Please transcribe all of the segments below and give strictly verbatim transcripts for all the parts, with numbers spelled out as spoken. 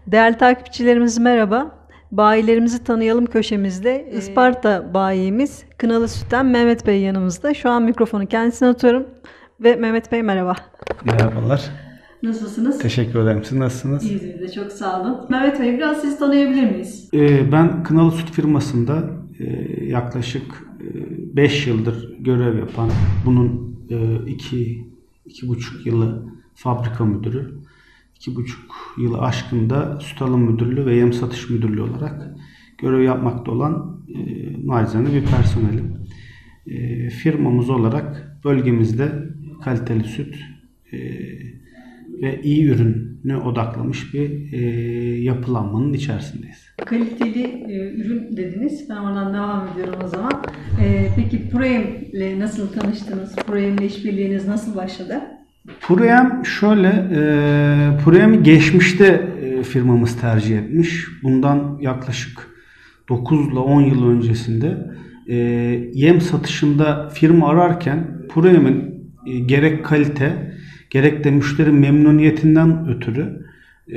Değerli takipçilerimiz merhaba. Bayilerimizi tanıyalım köşemizde. Isparta bayimiz Kınalı Süt'ten Mehmet Bey yanımızda. Şu an mikrofonu kendisine atıyorum. Ve Mehmet Bey merhaba. Merhabalar. Nasılsınız? Teşekkür ederim. Siz nasılsınız? İyiyiz biz de, çok sağ olun. Mehmet Bey, biraz sizi tanıyabilir miyiz? Ee, ben Kınalı Süt firmasında e, yaklaşık e, beş yıldır görev yapan, bunun e, iki iki buçuk yılı fabrika müdürü, iki buçuk yılı aşkında süt alım müdürlüğü ve yem satış müdürlüğü olarak görev yapmakta olan e, nacizane bir personelim. E, firmamız olarak bölgemizde kaliteli süt e, ve iyi ürüne odaklamış bir e, yapılanmanın içerisindeyiz. Kaliteli e, ürün dediniz. Ben oradan devam ediyorum o zaman. E, peki Proyem ile nasıl tanıştınız? Proyem ile işbirliğiniz nasıl başladı? Proyem şöyle, e, Proyem'i geçmişte e, firmamız tercih etmiş. Bundan yaklaşık dokuz ile on yıl öncesinde e, yem satışında firma ararken Proyem'in e, gerek kalite gerek de müşteri memnuniyetinden ötürü e,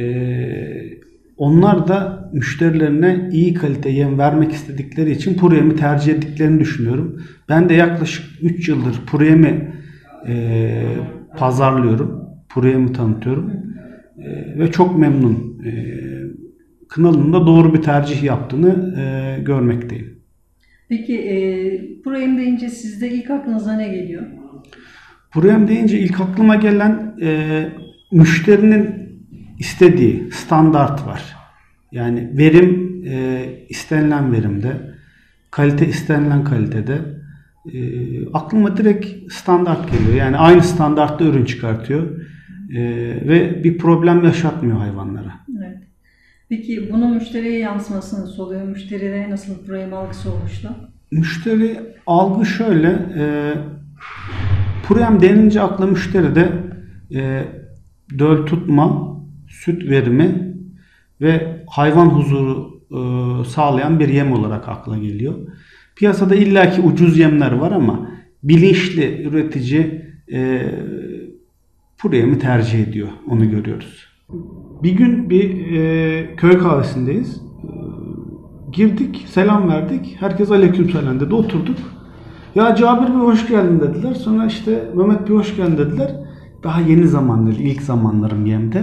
onlar da müşterilerine iyi kalite yem vermek istedikleri için Proyem'i tercih ettiklerini düşünüyorum. Ben de yaklaşık üç yıldır Proyem'i e, pazarlıyorum. Proyem'i tanıtıyorum. E, ve çok memnun. E, Kınalı'nın da doğru bir tercih yaptığını e, görmekteyim. Peki e, Proyem deyince sizde ilk aklınıza ne geliyor? Proyem deyince ilk aklıma gelen e, müşterinin istediği standart var. Yani verim e, istenilen verimde, kalite istenilen kalitede. E, aklıma direkt standart geliyor. Yani aynı standartta ürün çıkartıyor e, ve bir problem yaşatmıyor hayvanlara. Evet. Peki bunun müşteriye yansıması nasıl oluyor? Müşteride nasıl Proyem algısı oluştu? Müşteri algı şöyle, e, Proyem denince akla müşteride e, döl tutma, süt verimi ve hayvan huzuru e, sağlayan bir yem olarak akla geliyor. Piyasada illaki ucuz yemler var ama bilinçli üretici e, Proyem'i tercih ediyor. Onu görüyoruz. Bir gün bir e, köy kahvesindeyiz. E, girdik, selam verdik. Herkes aleykümselam dedi. Oturduk. Ya Cabir Bey hoş geldin dediler. Sonra işte Mehmet Bey hoş geldin dediler. Daha yeni zamanlar, ilk zamanlarım yemde.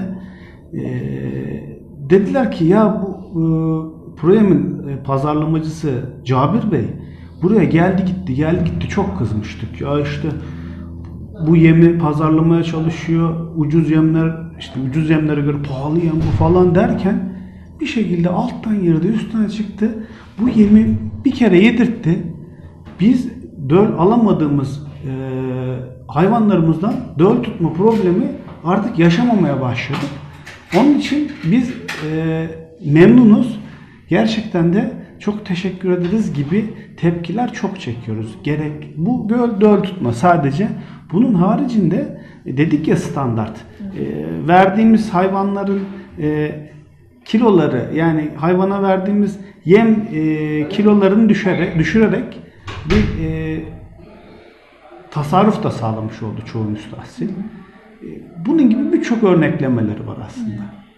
Ee, dediler ki ya bu e, Proyem'in e, pazarlamacısı Cabir Bey buraya geldi gitti, geldi gitti çok kızmıştık. Ya işte bu yemi pazarlamaya çalışıyor. Ucuz yemler, işte ucuz yemlere göre pahalı yem bu falan derken bir şekilde alttan girdi, üstten çıktı. Bu yemi bir kere yedirtti. Biz döl alamadığımız e, hayvanlarımızdan döl tutma problemi artık yaşamamaya başladık. Onun için biz e, memnunuz. Gerçekten de çok teşekkür ederiz gibi tepkiler çok çekiyoruz. Gerek bu döl, döl tutma sadece. Bunun haricinde e, dedik ya standart. E, verdiğimiz hayvanların e, kiloları, yani hayvana verdiğimiz yem e, kilolarını düşerek, düşürerek bir e, tasarruf da sağlamış oldu çoğu müstahsil. E, bunun gibi birçok örneklemeleri var aslında.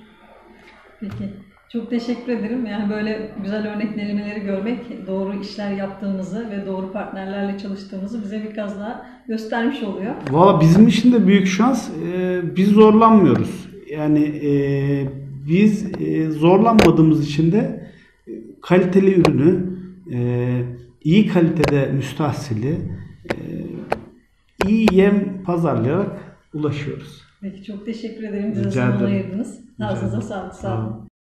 Peki. Çok teşekkür ederim. Yani böyle güzel örneklemeleri görmek, doğru işler yaptığımızı ve doğru partnerlerle çalıştığımızı bize bir kez daha göstermiş oluyor. Valla bizim için de büyük şans. E, biz zorlanmıyoruz. Yani e, biz e, zorlanmadığımız için de e, kaliteli ürünü, e, iyi kalitede müstahsili, e, iyi yem pazarlayarak ulaşıyoruz. Peki, çok teşekkür ederim. Bize Rica zaman ederim. ayırdınız. Ağzınıza sağlık. Sağ olun.